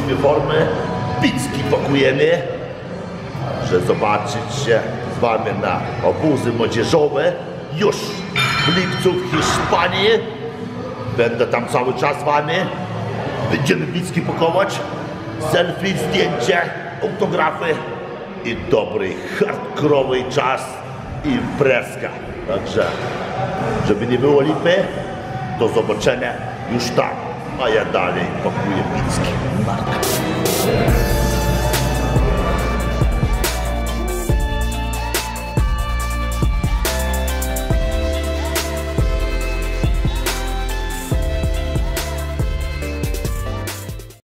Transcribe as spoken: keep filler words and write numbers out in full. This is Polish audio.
prosimy formy, picki pakujemy, że zobaczyć się z wami na obozy młodzieżowe już w lipcu w Hiszpanii. Będę tam cały czas z wami. Będziemy picki pakować, selfie, zdjęcie, autografy i dobry, hardkorowy czas i imprezka. Także, żeby nie było lipy, do zobaczenia już tam, a ja dalej pakuję picki.